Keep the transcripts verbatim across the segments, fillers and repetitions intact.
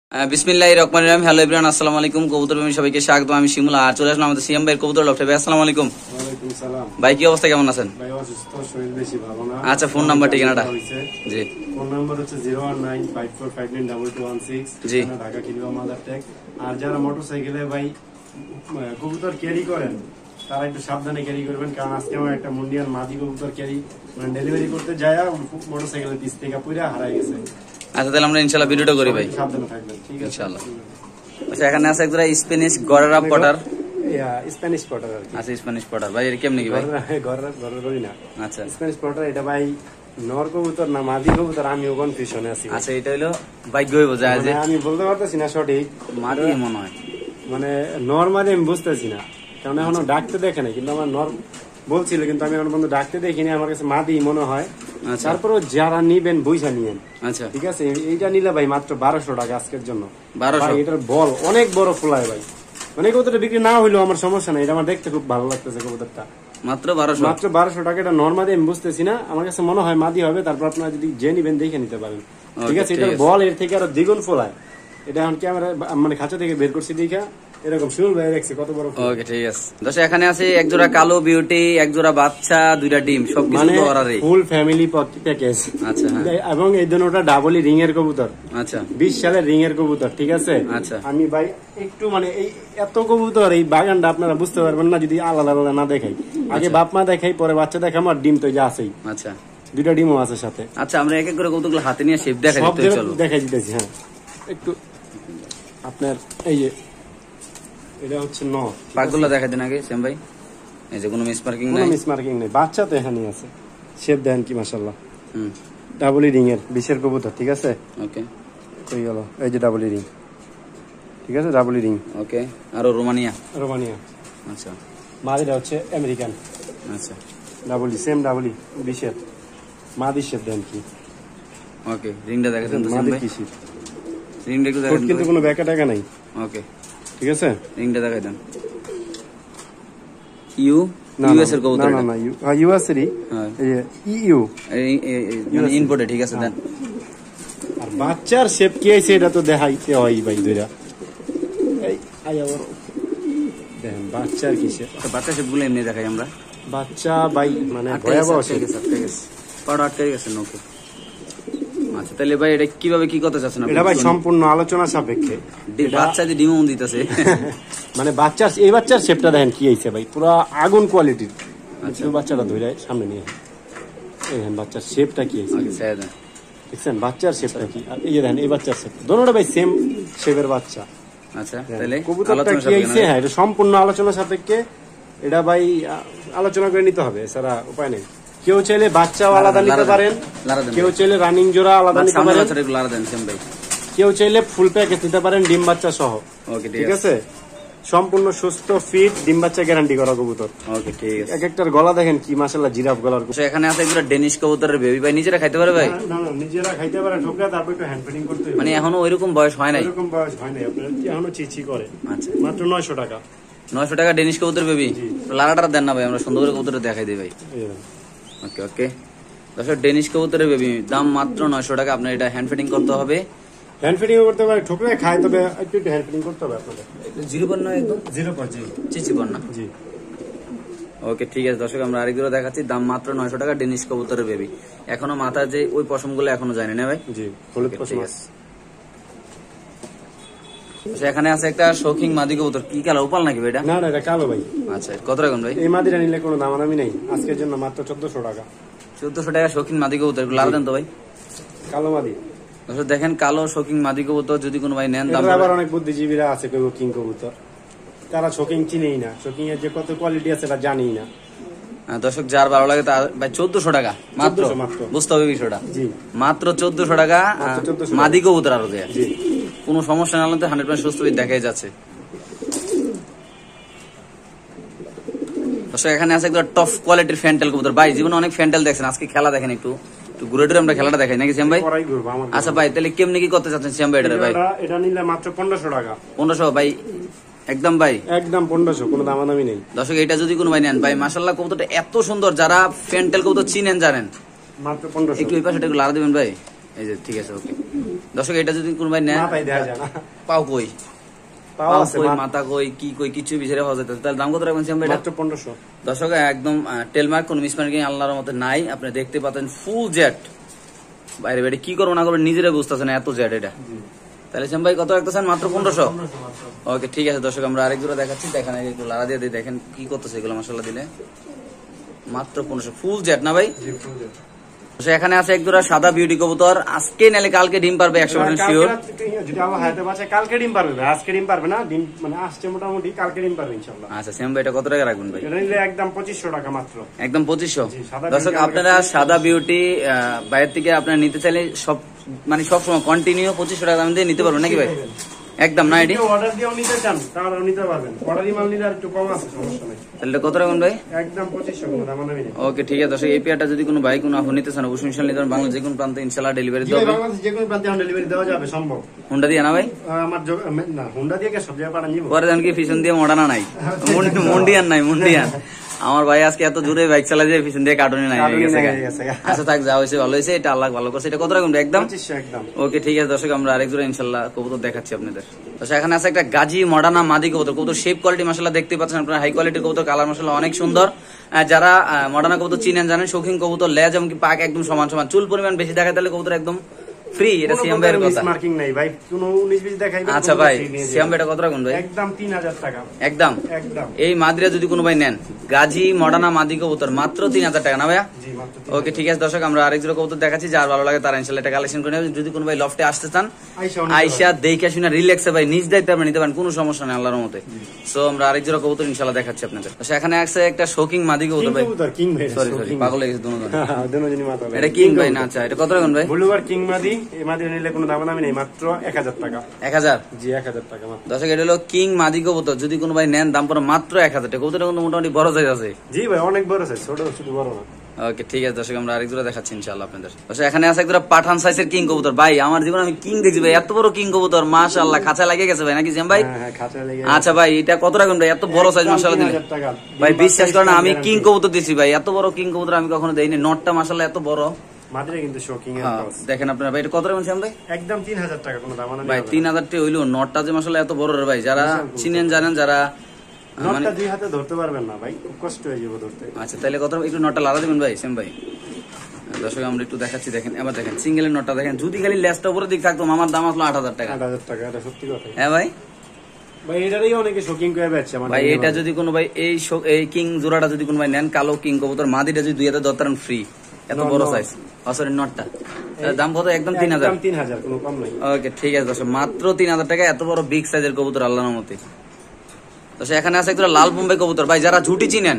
বিসমিল্লাহির রহমানির রহিম। Hello everyone, আসসালামু আলাইকুম। কবুতর প্রেমী সবাইকে স্বাগত। আমি শিমুল আর চলে আসলাম আমাদের সিএম ভাইয়ের কবুতর লফটে। ভাই আসসালামু আলাইকুম। ওয়ালাইকুম সালাম। ভাই কি অবস্থা, কেমন আছেন? ভাই অসুস্থ, শরীর বেশি ভালো না। আচ্ছা, ফোন নাম্বার ঠিকানাটা? জি, ফোন নাম্বার হচ্ছে zero one nine five four five nine double two one six. জি, ঢাকা কিলোয়া মাদার টেক। আর যারা মোটরসাইকেলে ভাই কবুতর ক্যারি করেন তারা একটু সাবধানে ক্যারি করবেন, কারণ আজকে আমার একটা মুন্ডিয়ান মাদি কবুতর ক্যারি মানে ডেলিভারি করতে যায় মোটরসাইকেলের পিছ থেকে পুরা হারাই গেছে। আচ্ছা তাহলে আমরা ইনশাআল্লাহ ভিডিওটা করি ভাই, সাবধানে থাকবেন। ঠিক আছে ইনশাআল্লাহ। আচ্ছা এখানে আছে একটা স্প্যানিশ গরারা পটার। ইয়া স্প্যানিশ পটার আর কি। আচ্ছা স্প্যানিশ পটার ভাই, এর কেমনে কি ভাই? গরারা গরারা করি না। আচ্ছা স্প্যানিশ পটার এটা ভাই নর কবুতর না মাদি কবুতর, আমিও কনফিউশনে আছি। আচ্ছা এটা হলো ভাগ্য হইব যায় যে আমি বলতে পারতেছি না সঠিক, মাদি মনে হয়, মানে নর মাদি আমি বুঝতেছি না, কারণ এখনো ডাকতে দেখে নাই, কিন্তু আমার নর বলছিল, কিন্তু আমি এখন পর্যন্ত ডাকতে দেখিনি, আমার কাছে মাদি মনে হয়। তারপরে যারা নিবেন বুঝা নিয়েন। আচ্ছা ঠিক আছে, এইটা নিলে ভাই মাত্র বারোশো টাকা আজকের জন্য। বারোশো এটার বল অনেক বড় ফুলায় ভাই, মানে কবুতরটা বিক্রি না হইলেও আমার সমস্যা নেই, এটা আমার দেখতে খুব ভালো লাগতেছে কবুতরটা। মাত্র বারোশো মাত্র বারোশো টাকা। এটা নর মাদি আমি বুঝতেছি না, আমার কাছে মনে হয় মাদি হবে। তারপর আপনারা যদি যে নিবেন দেখে নিতে পারেন। ঠিক আছে, এটার বল এর থেকে আরো দ্বিগুণ ফোলায়। এটা এখন ক্যামেরা মানে খাঁচা থেকে বের করছি দেখা এরকম শুরু হয়ে গেছে কত বড়। ওকে ঠিক আছে। দর্শক এখানে আছে এক জোড়া কালো বিউটি, এক জোড়া বাচ্চা, দুইটা ডিম, সবকিছু তো অরারে ফুল ফ্যামিলি প্যাকেজ। আচ্ছা এবং এই দুটোটা ডাবলি রিং এর কবুতর। আচ্ছা বিশ সালের রিং এর কবুতর। ঠিক আছে। আচ্ছা আমি ভাই একটু মানে এই এত কবুতর এই বাগানটা আপনারা বুঝতে পারবেন না যদি আলাদা আলাদা না দেখাই। আগে বাপ মা দেখাই, পরে বাচ্চা দেখাম, আর ডিম তো যা আছেই। আচ্ছা দুইটা ডিমও আছে সাথে। আচ্ছা আমরা এক এক করে কবুতরগুলো হাতে নিয়ে শেপ দেখাই দিতে চলো, দেখাই দিতেছি। হ্যাঁ একটু আপনার এই যে এটা হচ্ছে ন পাকগুলো দেখা দেন আগে শ্যাম ভাই। এই যে কোনো মিস মার্কিং নাই, মিস মার্কিং নেই, বাচ্চা তো এখানেই আছে। শেপ দেন কি মাশাআল্লাহ। হুম ডাবল রিং এর বিশের কবুতর। ঠিক আছে ওকে কই গেল, এই যে ডাবল রিং। ঠিক আছে ডাবল রিং ওকে। আর রোমানিয়া রোমানিয়া। আচ্ছা মাদিটা হচ্ছে আমেরিকান। আচ্ছা ডাবল সেম ডাবল বিশের মাদি শেপ দেন কি। ওকে রিংটা দেখা দেন তো শ্যাম ভাই। রিংটা একটু দেখা দেন, কিন্তু কোনো ব্যাকা টাকা নাই। ওকে ঠিক আছে রিংটা দেখাই দেন। ইউ ইউএস এর কবুতর না না ইউ ইউএস এর ইউ মানে ইনপুটে। ঠিক আছে দেন। আর বাচ্চার শেপ কি আছে এটা তো দেখাইতে হয় ভাই দুইটা। এই আয়া বড় দেখেন বাচ্চার কি শেপ। বাচ্চা শেপ গুলো এমনি দেখাই আমরা। বাচ্চা ভাই মানে ভয়াবহ শেপ। ঠিক আছে ঠিক আছে পাড়া আটকে গেছে ওকে। আচ্ছা তাহলে ভাই এটা কিভাবে কি করতে চাচ্ছেন আপনি? এটা ভাই সম্পূর্ণ আলোচনা সাপেক্ষে। বাচ্চা যে ডিমও দিতেছে মানে বাচ্চার এই বাচ্চার শেপটা দেখেন কি হইছে ভাই, পুরো আগুন কোয়ালিটির। আচ্ছা বাচ্চাটা ধরে সামনে নিয়ে দেখেন বাচ্চার শেপটা কি হইছে। আচ্ছা দেখছেন বাচ্চার শেপটা কি, আর এই যে দেখেন এই বাচ্চার শেপ, দুটোটা ভাই সেম শেপের বাচ্চা। আচ্ছা তাহলে কবুতরটা কি হইছে, হ্যাঁ এটা সম্পূর্ণ আলোচনা সাপেক্ষে। এটা ভাই আলোচনা করে নিতে হবে, এছাড়া উপায় নেই। কেউ চাইলে বাচ্চাও আলাদা নিতে পারেন, কেউ চাইলে রানিং জোড়া আলাদা নিতে পারেন, কেউ চাইলে ফুল প্যাকেজ নিতে পারেন ডিম বাচ্চা সহ। ঠিক আছে সম্পূর্ণ সুস্থ ফিট ডিম বাচ্চা গ্যারান্টি করা কবুতর। ওকে ঠিক আছে। এক একটার গলা দেখেন কি মাশাআল্লাহ জিরাফ গলার। এখানে আছে একটা ডেনিশ কবুতরের বেবি ভাই, নিজেরা খাইতে পারে ভাই? না না নিজেরা খাইতে পারে, ঠোকরা তারপর একটু হ্যান্ড ফিডিং করতে হবে। মানে এখনো ওইরকম বয়স হয় নাই? ওইরকম বয়স হয় নাই, আপনার এখনো চিচি করে। আচ্ছা মাত্র নয়শো টাকা। নয়শো টাকা ডেনিশ কবুতর বেবি। লারাটা দেন না ভাই, আমরা সুন্দর করে কবুতর দেখাই দিই ভাই। ওকে ওকে দর্শক ডেনিশ কবুতরের বেবি দাম মাত্র নয়শো টাকা। আপনার এটা হ্যান্ড ফিডিং করতে হবে, হ্যান্ড ফিডিং করতে পারে, ঠোকরে খায়, তবে একটু একটু হ্যান্ড ফিডিং করতে হবে আপনাদের। জিরো পর না একদম জিরো পর জি চিচি পর না জি। ওকে ঠিক আছে দর্শক আমরা আরেকগুলো দেখাচ্ছি, দাম মাত্র নয়শো টাকা ডেনিশ কবুতরের বেবি। এখনো মাথার যে ওই পশমগুলো এখনো জানি না ভাই। জি হলুদ পশম আছে। এখানে আছে একটা শৌখিন মাদি কবুতর, কি কালো উপাল নাকি ভাই এটা? না না এটা কালো ভাই। আচ্ছা কত টাকা ভাই? এই মাদিটা নিলে কোনো দামাদামি নেই, আজকের জন্য মাত্র চোদ্দশো টাকা। চোদ্দশো টাকা শৌখিন মাদি কবুতর, এগুলো লাল দেন তো ভাই। কালো মাদি দেখেন, কালো শৌখিন মাদি কবুতর যদি কোনো ভাই নেন দাম। আবার অনেক বুদ্ধিজীবীরা আছে কিং কবুতর, তারা শৌখিন চিনেই না, শৌখিন এর যে কত কোয়ালিটি আছে এটা জানেই না। দর্শক যার ভালো লাগে তা ভাই চোদ্দশো টাকা মাত্র, বুঝতে হবে বিষয়টা। জি মাত্র চোদ্দশো টাকা মাদি কবুতর। আরো দেয় কোনো সমস্যা না হলে হান্ড্রেড পার্সেন্ট সুস্থ দেখাই যাচ্ছে। দর্শক এখানে আছে একটা টপ কোয়ালিটির ফ্যান্টেল কবুতর ভাই, জীবনে অনেক ফ্যান্টেল দেখছেন, আজকে খেলা দেখেন একটু ঘুরে টুরে আমরা খেলাটা দেখাই নাকি শ্যাম ভাই? আচ্ছা ভাই তাহলে কেমনি কি করতে চাচ্ছেন শ্যাম ভাই? এটা ভাই এটা নিলে মাত্র পনেরোশো টাকা। পনেরোশো ভাই একদম ভাই একদম পনেরোশো, কোনো দামাদামি নেই। দর্শক এটা যদি কোনো ভাই নেন ভাই মাশাআল্লাহ কবুতরটা এত সুন্দর, যারা ফ্যান্টেল কবুতর চিনেন জানেন, মাত্র পনেরোশো। একটু এই পাশে একটু লাড়া দিবেন ভাই। এই যে ঠিক আছে ওকে দর্শক এটা যদি কোনো ভাই নেন মাথায় দেখা যায় না পাও কই পাও আছে কই মাথা কই কি কই কিছু বিচারে হওয়া যেত তাহলে দাম কত রাখবেন সিয়াম ভাই এটা মাত্র পনেরোশো দর্শক একদম টেলমার্ক কোনো মিসমার্কিং আল্লাহর মতে নাই আপনি দেখতে পাচ্ছেন ফুল জেট বাইরে বাইরে কি করবো না করবো নিজেরাই বুঝতেছেন এত জেট এটা তাহলে সিয়াম ভাই কত রাখতেছেন মাত্র পনেরোশো ওকে ঠিক আছে দর্শক আমরা আরেক জোড়া দেখাচ্ছি দেখেন একটু লাড়া দিয়ে দিয়ে দেখেন কি করতেছে এগুলো মশলা দিলে মাত্র পনেরোশো ফুল জেট না ভাই এখানে আছে এক জোড়া সাদা বিউটি কবুতর আজকে নালে কালকে ডিম পারবে একশো পার্সেন্ট শিওর যদি আমার হাতে বাঁচে কালকে ডিম পারবে আজকে ডিম পারবে না ডিম মানে আসছে মোটামুটি কালকে ডিম পারবে ইনশাআল্লাহ আচ্ছা সিয়াম ভাই এটা কত টাকা রাখবেন ভাই এটা নিলে একদম পঁচিশশো টাকা মাত্র একদম পঁচিশশো দর্শক আপনারা সাদা বিউটি বাইরের থেকে আপনারা নিতে চাইলে সব মানে সব সময় কন্টিনিউ পঁচিশশো টাকা দাম দিয়ে নিতে পারবেন নাকি ভাই একদম না এটি অর্ডার দিয়েও নিতে চান তাহলে নিতে পারবেন অর্ডারই মাল নিলে আর একটু কম আছে সমস্যা নাই তাহলে কত রাখবেন ভাই একদম পঁচিশশো কোনো দাম নেই ওকে ঠিক আছে দর্শক এই পেয়ারটা যদি কোনো ভাই কোনো আপনি নিতে চান অবশ্যই ইনশাআল্লাহ নিতে পারবেন বাংলাদেশ যে কোনো প্রান্তে ইনশাআল্লাহ ডেলিভারি দেওয়া হবে বাংলাদেশ যে কোনো প্রান্তে ডেলিভারি দেওয়া যাবে সম্ভব হুন্ডা দিয়ে না ভাই আমার না হুন্ডা দিয়ে সব জায়গায় পাঠান নিব পরে জান কি পিছন দিয়ে মডানা নাই মুন্ডিয়ান নাই মুন্ডিয়ান আমার ভাই আজকে এত জোরে বাইক চালা যায় পিছন দিয়ে কার্টুনে নাই হয়ে গেছে আচ্ছা থাক যা হয়েছে ভালো হয়েছে এটা আল্লাহ ভালো করছে এটা কত রাখবেন একদম ওকে ঠিক আছে দর্শক আমরা আরেক জোড়া ইনশাআল্লাহ কবুতর দেখাচ্ছি আপনাদের দর্শক এখানে আছে একটা গাজী মডানা মাদি কবুতর কবুতর শেপ কোয়ালিটি মাশাআল্লাহ দেখতে পাচ্ছেন আপনারা হাই কোয়ালিটির কবুতর কালার মাশাআল্লাহ অনেক সুন্দর যারা মডানা কবুতর চিনেন জানেন শৌখিন কবুতর লেজ এবং পাক একদম সমান সমান চুল পরিমাণ বেশি দেখায় তাহলে কবুতর একদম ফ্রি এটা সিয়াম ভাইয়ের কথা মার্কিং নাই ভাই কোনো উনিশ বিশ দেখাইবে আচ্ছা ভাই সিয়াম ভাইটা কত রাখুন ভাই একদম তিন হাজার টাকা একদম একদম এই মাদিরা যদি কোনো ভাই নেন গাজী মডানা মাদি কবুতর মাত্র তিন হাজার টাকা না ভাইয়া জি মাত্র ওকে ঠিক আছে দর্শক আমরা আরেক জোড়া কবুতর দেখাচ্ছি যার ভালো লাগে তারা ইনশাআল্লাহ এটা কালেকশন করে নেবেন যদি কোনো ভাই লফটে আসতে চান আইসা দেখে শুনে রিল্যাক্সে ভাই নিজ দায়িত্বে আপনি নিতে পারেন কোনো সমস্যা নেই আল্লাহর রহমতে সো আমরা আরেক জোড়া কবুতর ইনশাআল্লাহ দেখাচ্ছি আপনাদের তো এখানে আছে একটা শৌকিং মাদি কবুতর ভাই কিং ভাই সরি সরি পাগল হয়ে গেছে দুজন দুজনই মাথা এটা কিং ভাই না আচ্ছা এটা কত রাখুন ভাই ব্লুবার কিং মাদি এই মাদি নিলে কোনো দাম নামি নেই মাত্র এক হাজার টাকা এক হাজার জি এক হাজার টাকা মাত্র দর্শক এটা হলো কিং মাদি কবুতর যদি কোনো ভাই নেন দাম পড়ে মাত্র এক হাজার টাকা কবুতরটা কিন্তু মোটামুটি বড় সাইজ আছে জি ভাই অনেক বড় সাইজ ছোট শুধু বড় না ওকে ঠিক আছে দর্শক আমরা আরেক জোড়া দেখাচ্ছি ইনশাআল্লাহ আপনাদের দর্শক এখানে আছে একটা পাঠান সাইজের কিং কবুতর ভাই আমার জীবনে আমি কিং দেখছি ভাই এত বড় কিং কবুতর মাশাআল্লাহ খাঁচা লাগিয়ে গেছে ভাই নাকি জিম ভাই হ্যাঁ খাঁচা লেগে আচ্ছা ভাই এটা কত রাখুন ভাই এত বড় সাইজ মাশাআল্লাহ দিলে ভাই বিশ্বাস করেন আমি কিং কবুতর দিছি ভাই এত বড় কিং কবুতর আমি কখনো দেইনি নটটা মাশাআল্লাহ এত বড় মাদিরা কিন্তু শোকিং এর কাজ দেখেন আপনারা ভাই এটা কত রাখুন ভাই একদম তিন হাজার টাকা কোনো দাম না ভাই তিন হাজার টাকা হইলো নটটা যে মাশাআল্লাহ এত বড় রে ভাই যারা চিনেন জানেন যারা নটটা দুই হাতে ধরতে পারবেন না ভাই খুব কষ্ট হয়ে যাবে ধরতে আচ্ছা তাহলে কত একটু নটটা লাড়া দিবেন ভাই সেম ভাই দর্শক আমরা একটু দেখাচ্ছি দেখেন এবার দেখেন সিঙ্গেলের নটটা দেখেন যদি খালি লেসটা উপরে দিক থাকতো মামার দাম আসলো আট হাজার টাকা আট হাজার টাকা এটা সত্যি কথা হ্যাঁ ভাই ভাই এটারই অনেকে শোকিং করে বেচছে আমার ভাই এটা যদি কোনো ভাই এই এই কিং জোড়াটা যদি কোনো ভাই নেন কালো কিং কবুতর মাদিটা যদি দুই হাজার দরতারেন ফ্রি এত বড় সাইজ সরি নটটা দাম কত একদম তিন হাজার তিন হাজার কোনো কম নাই ওকে ঠিক আছে দর্শক মাত্র তিন হাজার টাকা এত বড় বিগ সাইজের কবুতর আল্লাহর রহমতে দর্শক এখানে আছে একটা লাল বোম্বাই কবুতর ভাই যারা ঝুটি চিনেন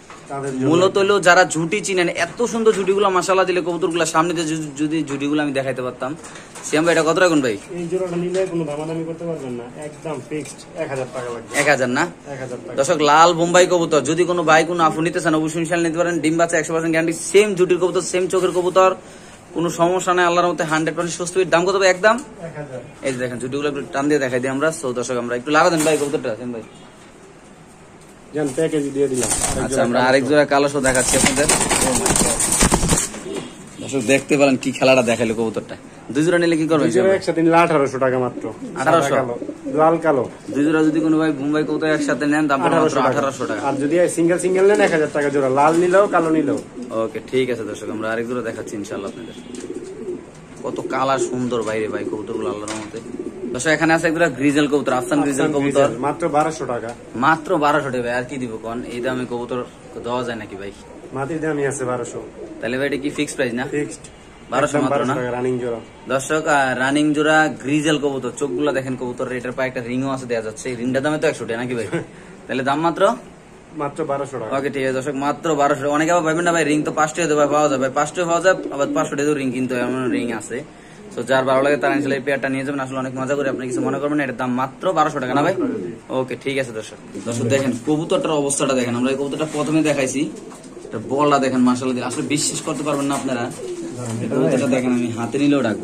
মূলত হলো যারা ঝুটি চিনেন এত সুন্দর ঝুটিগুলো মাশাআল্লাহ দিলে কবুতরগুলো সামনে যদি ঝুটিগুলো আমি দেখাইতে পারতাম সিয়াম ভাই এটা কত রাখুন ভাই এই জোড়াটা নিলে কোনো দামাদামি করতে পারবেন না একদম ফিক্সড এক হাজার টাকা লাগবে এক হাজার না এক হাজার টাকা দর্শক লাল বোম্বাই কবুতর যদি কোনো ভাই কোনো আপু নিতে চান অবশ্যই ইনশাআল্লাহ নিতে পারেন ডিম বাচ্চা একশো পার্সেন্ট গ্যারান্টি সেম ঝুটির কবুতর সেম চোখের কবুতর কোনো সমস্যা নাই আল্লাহর মধ্যে হান্ড্রেড পার্সেন্ট সুস্থ দাম কত ভাই একদম এক হাজার এই দেখেন ঝুটিগুলো একটু টান দিয়ে দেখাই দিই আমরা সো দর্শক আমরা একটু লাগা দেন ভাই কবুতরটা সেম ভাই জান প্যাকেজ দিয়ে দিলাম আচ্ছা আমরা আরেক জোড়া কালো শো দেখাচ্ছি আপনাদের দর্শক দেখতে পারেন কি খেলাটা দেখাইলো কবুতরটা দুই জোড়া নিলে কি করবেন একসাথে নিলে আঠারোশো টাকা মাত্র আঠারোশো লাল কালো দুই জোড়া যদি কোনো ভাই মুম্বাই কবুতর একসাথে নেন দাম মাত্র আঠারোশো টাকা আর যদি সিঙ্গেল সিঙ্গেল নেন এক হাজার টাকা জোড়া লাল নিলেও কালো নিলেও ওকে ঠিক আছে দর্শক আমরা আরেক জোড়া দেখাচ্ছি ইনশাআল্লাহ আপনাদের কত কালার সুন্দর বাইরে ভাই কবুতরগুলো আল্লাহর রহমতে দর্শক এখানে আছে একটা গ্রিজেল কবুতর আফসান গ্রিজেল কবুতর মাত্র বারোশো টাকা মাত্র বারোশো টাকা ভাই আর কি দিব কোন এই দামে কবুতর দেওয়া যায় নাকি ভাই মাটির দামই আছে বারোশো তাহলে ভাই এটা কি ফিক্সড প্রাইস না ফিক্সড বারোশো মাত্র না রানিং জোড়া দর্শক রানিং জোড়া গ্রিজেল কবুতর চোখগুলো দেখেন কবুতর এটার পায়ে একটা রিংও আছে দেওয়া যাচ্ছে এই রিংটার দামে তো একশো টাকা নাকি ভাই তাহলে দাম মাত্র মাত্র বারোশো টাকা ওকে ঠিক আছে দর্শক মাত্র বারোশো টাকা অনেকে আবার ভাবেন না ভাই রিং তো পাঁচটা হতে পাওয়া যাবে পাঁচটা পাওয়া যায় আবার পাঁচশো টাকা রিং কিন্তু এমন রিং আছে তো যার ভালো লাগে তারা এই পেয়ারটা নিয়ে যাবেন আসলে অনেক মজা করে আপনি কিছু মনে করবেন এটার দাম মাত্র বারোশো টাকা না ভাই ওকে ঠিক আছে দর্শক দর্শক দেখেন কবুতরটার অবস্থাটা দেখেন আমরা এই কবুতরটা প্রথমে দেখাইছি বলটা দেখেন মাশাআল্লাহ দিয়ে আসলে বিশ্বাস করতে পারবেন না আপনারা কবুতরটা দেখেন আমি হাতে নিলেও ডাকবো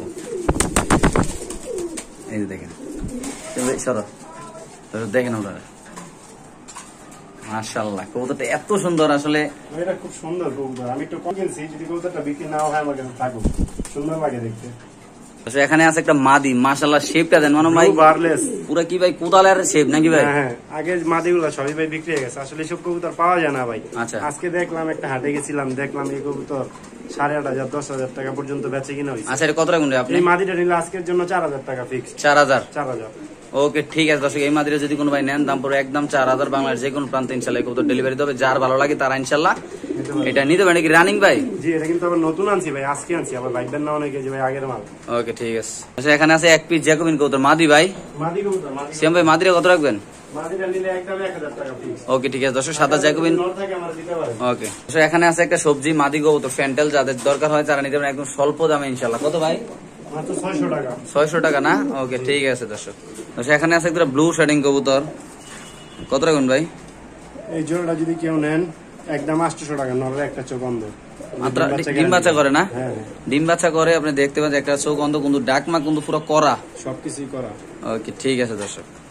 এই যে দেখেন সরো দেখেন আপনারা মাশাআল্লাহ কবুতরটা এত সুন্দর আসলে এটা খুব সুন্দর কবুতর আমি একটু কম কিনছি যদি কবুতরটা বিক্রি না হয় আমার কাছে থাকুক সুন্দর লাগে দেখতে আচ্ছা এখানে আছে একটা মাদি, মাশাআল্লাহ শেপটা দেন মানে ভাই বারলেস পুরো কি ভাই কোদালের শেপ নাকি ভাই? হ্যাঁ আগে মাদিগুলো সবই ভাই বিক্রি হয়ে গেছে, আসলে সব কবুতর পাওয়া যায় না ভাই। আচ্ছা আজকে দেখলাম একটা হাটে গেছিলাম, দেখলাম এই কবুতর সাড়ে আট হাজার দশ হাজার টাকা পর্যন্ত বেচে কিনা হয়েছে। আচ্ছা এটা কত রাখুন আপনি? এই মাদিটা নিলে আজকের জন্য চার হাজার টাকা ফিক্স। চার হাজার চার হাজার ওকে ঠিক আছে দর্শক, এই মাদিরা যদি কোনো ভাই নেন দাম পড়ে একদম চার হাজার, বাংলাদেশ যে কোনো প্রান্তে ইনশাল্লাহ কবুতর ডেলিভারি দেবে, যার ভালো লাগে তারা ইনশাল্লাহ এটা নিতে পারে। কি রানিং ভাই? জি এটা কিন্তু আবার নতুন আনছি ভাই, আজকে আনছি, আবার ভাইবেন না অনেকে যে ভাই আগের মাল। ওকে ঠিক আছে। আচ্ছা এখানে আছে এক পিস জ্যাকোবিন কবুতর মাদি ভাই, মাদি কবুতর মাদি সিয়াম ভাই মাদিরা কত রাখবেন? মাদিটা নিলে একদম এক হাজার টাকা ফিক্স। ওকে ঠিক আছে দর্শক, সাদা জ্যাকোবিন। নর থাকে আমার দিতে পারে। ওকে দর্শক এখানে আছে একটা সবজি মাদি কবুতর ফ্যান্টেল, যাদের দরকার হয় তারা নিতে পারেন একদম স্বল্প দামে ইনশাল্লাহ। কত ভাই? মাত্র ছয়শো টাকা। ছয়শো টাকা না? ওকে ঠিক আছে দর্শক। দর্শক এখানে আছে একটা ব্লু শেডিং কবুতর, কত রাখুন ভাই? এই জোড়াটা যদি কেউ নেন একদম আটশো টাকা, নরের একটা চোখ অন্ধ, মাত্র ডিম বাচ্চা করে না? হ্যাঁ ডিম বাচ্চা করে, আপনি দেখতে পাচ্ছেন একটা চোখ অন্ধ কিন্তু ডাকমা কিন্তু পুরো করা, সবকিছুই করা। ওকে ঠিক আছে দর্শক।